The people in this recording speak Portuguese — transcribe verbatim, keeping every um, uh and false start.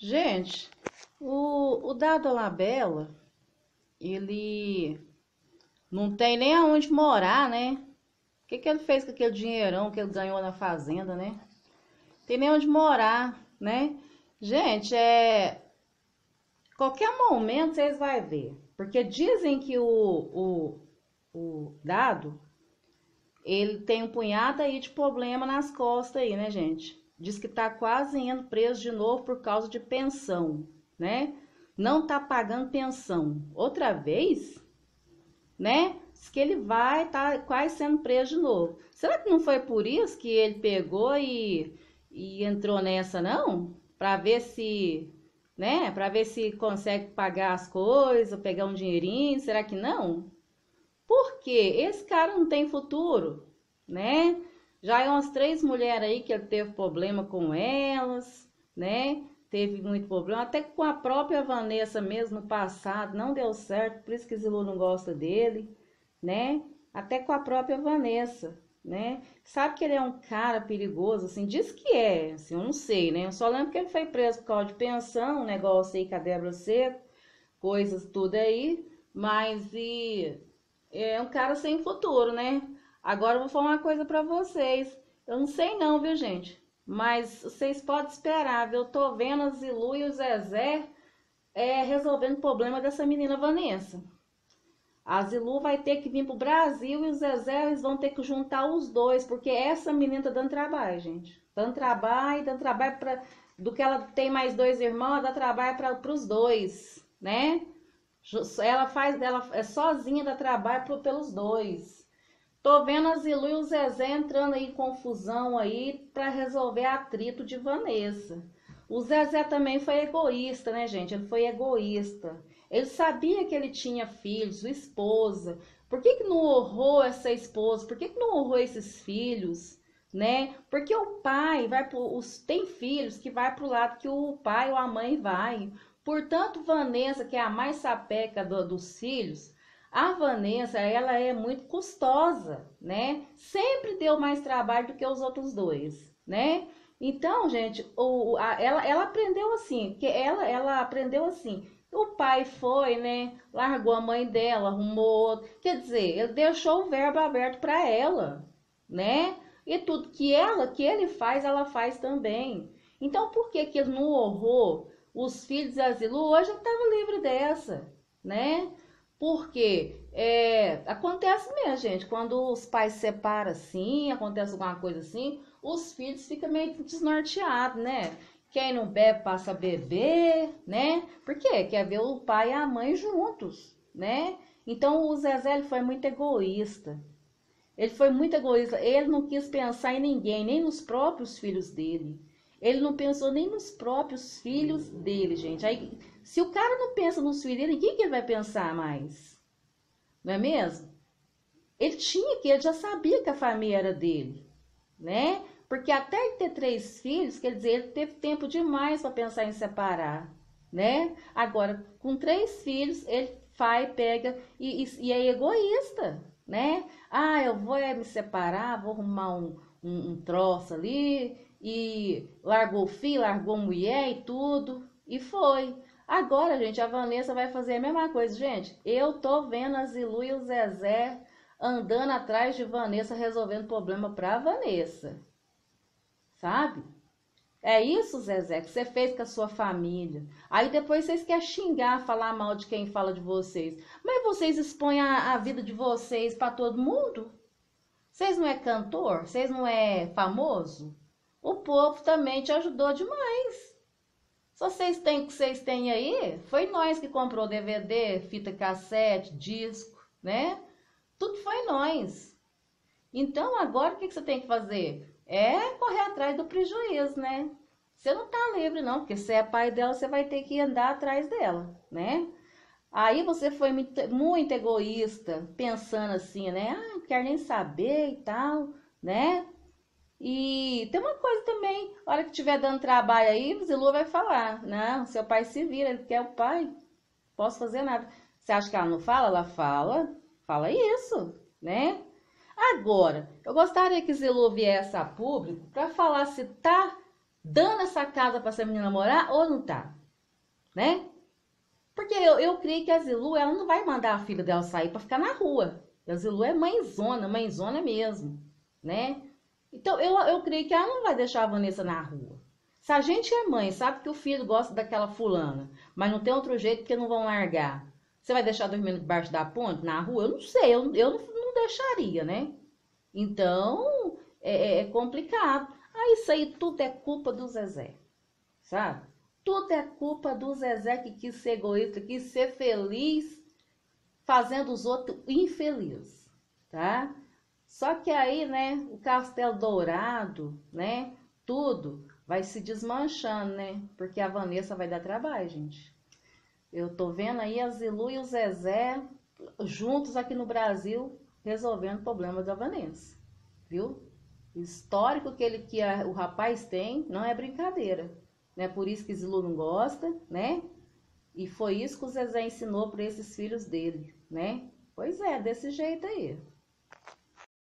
Gente, o, o Dado Dolabella, ele não tem nem aonde morar, né? O que que ele fez com aquele dinheirão que ele ganhou na fazenda, né? Tem nem onde morar, né? Gente, é qualquer momento vocês vão ver, porque dizem que o, o, o Dado, ele tem um punhado aí de problema nas costas aí, né, gente? Diz que tá quase indo preso de novo por causa de pensão, né? Não tá pagando pensão. Outra vez, né? Diz que ele vai tá quase sendo preso de novo. Será que não foi por isso que ele pegou e, e entrou nessa, não? Pra ver se, né? Pra ver se consegue pagar as coisas, pegar um dinheirinho. Será que não? Porque esse cara não tem futuro, né? Já é umas três mulheres aí que ele teve problema com elas, né? Teve muito problema, até com a própria Vanessa mesmo no passado, não deu certo, por isso que Zilu não gosta dele, né? Até com a própria Vanessa, né? Sabe que ele é um cara perigoso, assim, diz que é, assim, eu não sei, né? Eu só lembro que ele foi preso por causa de pensão, um negócio aí com a Débora Seco, coisas tudo aí, mas e é um cara sem futuro, né? Agora eu vou falar uma coisa pra vocês. Eu não sei não, viu, gente? Mas vocês podem esperar, viu? Eu tô vendo a Zilu e o Zezé é, resolvendo o problema dessa menina Vanessa. A Zilu vai ter que vir pro Brasil e o Zezé eles vão ter que juntar os dois, porque essa menina tá dando trabalho, gente. Dando trabalho, dando trabalho pra, do que ela tem mais dois irmãos, dá trabalho para os dois, né? Ela faz, ela é sozinha, dá trabalho pro, pelos dois. Tô vendo a Zilu e o Zezé entrando aí em confusão aí para resolver atrito de Vanessa. O Zezé também foi egoísta, né, gente? Ele foi egoísta. Ele sabia que ele tinha filhos, esposa. Por que que não honrou essa esposa? Por que que não honrou esses filhos, né? Porque o pai vai pro, os tem filhos que vai pro lado que o pai ou a mãe vai. Portanto, Vanessa, que é a mais sapeca do, dos filhos, a Vanessa, ela é muito custosa, né? Sempre deu mais trabalho do que os outros dois, né? Então, gente, o, a, ela, ela aprendeu assim, que ela, ela aprendeu assim. O pai foi, né? Largou a mãe dela, arrumou outro. Quer dizer, ele deixou o verbo aberto para ela, né? E tudo que ela, que ele faz, ela faz também. Então, por que que ele não honrou os filhos de Asilu? Hoje ele estava livre dessa, né? Porque é, acontece mesmo, gente, quando os pais se separam assim, acontece alguma coisa assim, os filhos ficam meio desnorteados, né? Quem não bebe passa a beber, né? Porque quer ver o pai e a mãe juntos, né? Então o Zezé ele foi muito egoísta. Ele foi muito egoísta. Ele não quis pensar em ninguém, nem nos próprios filhos dele. Ele não pensou nem nos próprios filhos dele, gente. Aí, se o cara não pensa nos filhos dele, quem que ele vai pensar mais? Não é mesmo? Ele tinha que, ele já sabia que a família era dele, né? Porque até ele ter três filhos, quer dizer, ele teve tempo demais para pensar em separar, né? Agora, com três filhos, ele vai, pega e, e, e é egoísta, né? Ah, eu vou é, me separar, vou arrumar um, um, um troço ali, e largou o filho, largou a mulher e tudo, e foi. Agora, gente, a Vanessa vai fazer a mesma coisa. Gente, eu tô vendo a Zilu e o Zezé andando atrás de Vanessa, resolvendo problema pra Vanessa, sabe? É isso, Zezé, que você fez com a sua família. Aí depois vocês querem xingar, falar mal de quem fala de vocês. Mas vocês expõem a, a vida de vocês para todo mundo? Vocês não é cantor? Vocês não é famoso? O povo também te ajudou demais. Se vocês têm o que vocês têm aí, foi nós que comprou D V D, fita cassete, disco, né? Tudo foi nós. Então agora o que você tem que fazer? É correr atrás do prejuízo, né? Você não tá livre não, porque se é pai dela, você vai ter que andar atrás dela, né? Aí você foi muito, muito egoísta, pensando assim, né? Ah, não quero nem saber e tal, né? E tem uma coisa também, a hora que estiver dando trabalho aí, o Zilu vai falar, não, seu pai se vira, ele quer o pai, não posso fazer nada. Você acha que ela não fala? Ela fala, fala isso, né? Agora, eu gostaria que Zilu viesse a público para falar se tá dando essa casa para essa menina morar ou não tá, né? Porque eu, eu creio que a Zilu, ela não vai mandar a filha dela sair para ficar na rua. A Zilu é mãezona, mãezona mesmo, né? Então eu, eu creio que ela não vai deixar a Vanessa na rua. Se a gente é mãe, sabe que o filho gosta daquela fulana, mas não tem outro jeito porque não vão largar. Você vai deixar dormindo debaixo da ponte, na rua? Eu não sei, eu, eu não, não deixaria, né? Então, é, é complicado. Ah, isso aí tudo é culpa do Zezé, sabe? Tudo é culpa do Zezé que quis ser egoísta, quis ser feliz, fazendo os outros infelizes, tá? Só que aí, né, o Castelo Dourado, né, tudo vai se desmanchando, né? Porque a Vanessa vai dar trabalho, gente. Eu tô vendo aí a Zilu e o Zezé juntos aqui no Brasil resolvendo o problema da Vanessa, viu? O histórico que ele que a, o rapaz tem não é brincadeira, né? Por isso que Zilu não gosta, né? E foi isso que o Zezé ensinou para esses filhos dele, né? Pois é, desse jeito aí.